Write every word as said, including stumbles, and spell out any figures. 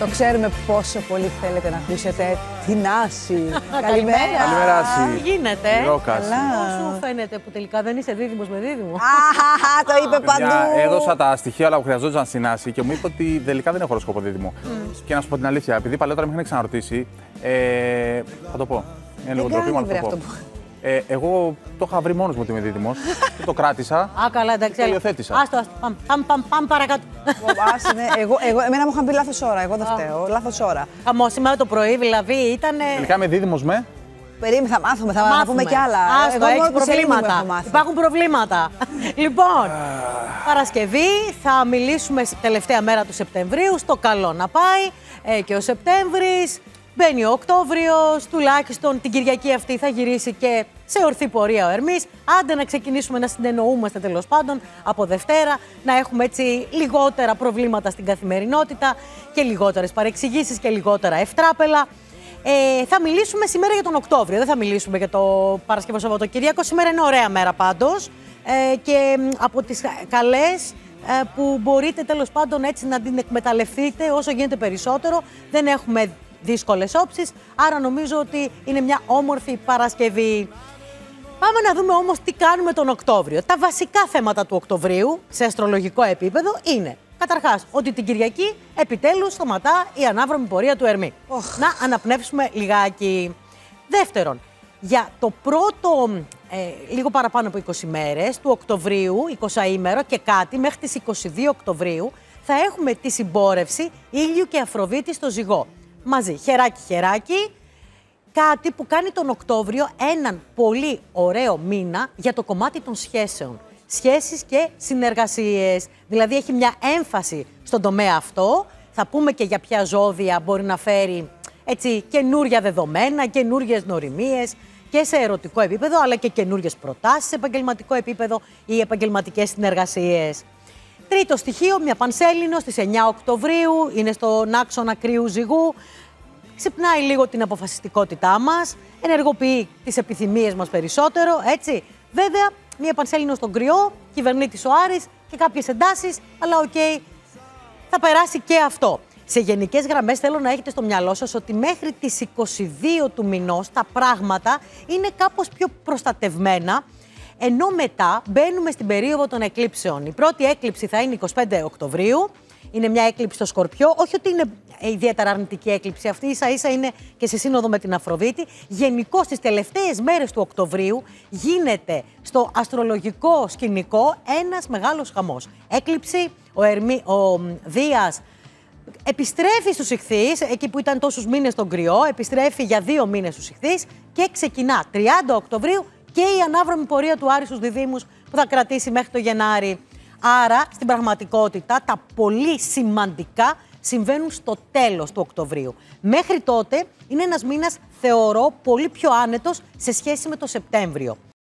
Το ξέρουμε πόσο πολύ θέλετε να ακούσετε την Άση. Καλημέρα. Καλημέρα, Άση. Τι γίνεται. Καλά. Πώς σου φαίνεται που τελικά δεν είσαι δίδυμος με δίδυμο? Αχ, το είπε παντού. Έδωσα τα στοιχεία όλα που χρειαζόταν στην Άση και μου είπε ότι τελικά δεν έχω χοροσκόπο δίδυμο. Mm. Και να σου πω την αλήθεια, επειδή παλαιότερα με είχαν ξαναρωτήσει, ε, θα το πω. Είναι λίγο ντροπή, αλλά θα το πω. Ε, εγώ το είχα βρει μόνος μου ότι είμαι δίδυμος και το κράτησα. Α, καλά, εντάξει. Το υιοθέτησα. Άστο, άστο. Πάμε, πάμε, πάμε, πάμε παρακάτω. εγώ, εγώ, εμένα μου είχαν πει λάθος ώρα. Εγώ δεν φταίω. Λάθος ώρα. Χαμό, σήμερα το πρωί δηλαδή ήταν. Τελικά είμαι δίδυμος με. Περίμενε, θα μάθουμε, θα, θα, θα πούμε κι άλλα. Άστο, έχεις προβλήματα. Υπάρχουν προβλήματα. Λοιπόν, Παρασκευή θα μιλήσουμε στην τελευταία μέρα του Σεπτεμβρίου. Στο καλό να πάει ε, και ο Σεπτέμβρης. Μπαίνει ο Οκτώβριος, τουλάχιστον την Κυριακή αυτή θα γυρίσει και σε ορθή πορεία ο Ερμής. Άντε να ξεκινήσουμε να συνεννοούμαστε τέλος πάντων από Δευτέρα, να έχουμε έτσι λιγότερα προβλήματα στην καθημερινότητα και λιγότερες παρεξηγήσεις και λιγότερα ευτράπελα. Ε, θα μιλήσουμε σήμερα για τον Οκτώβριο, δεν θα μιλήσουμε για το Παρασκευό Σαββατοκύριακο. Σήμερα είναι ωραία μέρα πάντως ε, και από τις καλές ε, που μπορείτε τέλος πάντων έτσι να την εκμεταλλευτείτε όσο γίνεται περισσότερο. Δεν έχουμε δύσκολες όψεις, άρα νομίζω ότι είναι μια όμορφη Παρασκευή. Πάμε να δούμε όμως τι κάνουμε τον Οκτώβριο. Τα βασικά θέματα του Οκτωβρίου σε αστρολογικό επίπεδο είναι καταρχάς ότι την Κυριακή επιτέλους σταματά η ανάβρομη πορεία του Ερμή. Oh. Να αναπνεύσουμε λιγάκι. Δεύτερον, για το πρώτο ε, λίγο παραπάνω από είκοσι μέρες του Οκτωβρίου, εικοσαήμερο και κάτι μέχρι τις είκοσι δύο Οκτωβρίου θα έχουμε τη συμπόρευση Ήλιου και Αφροδίτη στο Ζυγό. Μαζί, χεράκι-χεράκι, κάτι που κάνει τον Οκτώβριο έναν πολύ ωραίο μήνα για το κομμάτι των σχέσεων. Σχέσεις και συνεργασίες, δηλαδή έχει μια έμφαση στον τομέα αυτό. Θα πούμε και για ποια ζώδια μπορεί να φέρει έτσι καινούρια δεδομένα, καινούριες νοημίες και σε ερωτικό επίπεδο, αλλά και καινούριες προτάσεις σε επαγγελματικό επίπεδο ή επαγγελματικές συνεργασίες. Τρίτο στοιχείο, μια πανσέλινο στις εννιά Οκτωβρίου, είναι στον άξονα κρύου Ζυγού. Ξυπνάει λίγο την αποφασιστικότητά μας, ενεργοποιεί τις επιθυμίες μας περισσότερο, έτσι. Βέβαια, μια πανσέλινο στον κρυό, κυβερνήτης ο Άρης και κάποιες εντάσεις, αλλά οκ, okay, θα περάσει και αυτό. Σε γενικές γραμμές θέλω να έχετε στο μυαλό σας ότι μέχρι τις είκοσι δύο του μηνός τα πράγματα είναι κάπως πιο προστατευμένα. Ενώ μετά μπαίνουμε στην περίοδο των εκλήψεων. Η πρώτη έκλειψη θα είναι εικοστή πέμπτη Οκτωβρίου. Είναι μια έκλειψη στο Σκορπιό. Όχι ότι είναι ιδιαίτερα αρνητική έκλειψη αυτή, ίσα ίσα είναι και σε σύνοδο με την Αφροδίτη. Γενικώς στις τελευταίες μέρες του Οκτωβρίου γίνεται στο αστρολογικό σκηνικό ένας μεγάλος χαμός. Έκλειψη, ο, Ερμή, ο Δίας επιστρέφει στους Ιχθύες, εκεί που ήταν τόσους μήνες στον Κρυό, επιστρέφει για δύο μήνες στους Ιχθύες και ξεκινά τριάντα Οκτωβρίου και η ανάβρομη πορεία του Άρη στους Διδύμους που θα κρατήσει μέχρι το Γενάρη. Άρα, στην πραγματικότητα, τα πολύ σημαντικά συμβαίνουν στο τέλος του Οκτωβρίου. Μέχρι τότε είναι ένας μήνας, θεωρώ, πολύ πιο άνετος σε σχέση με το Σεπτέμβριο.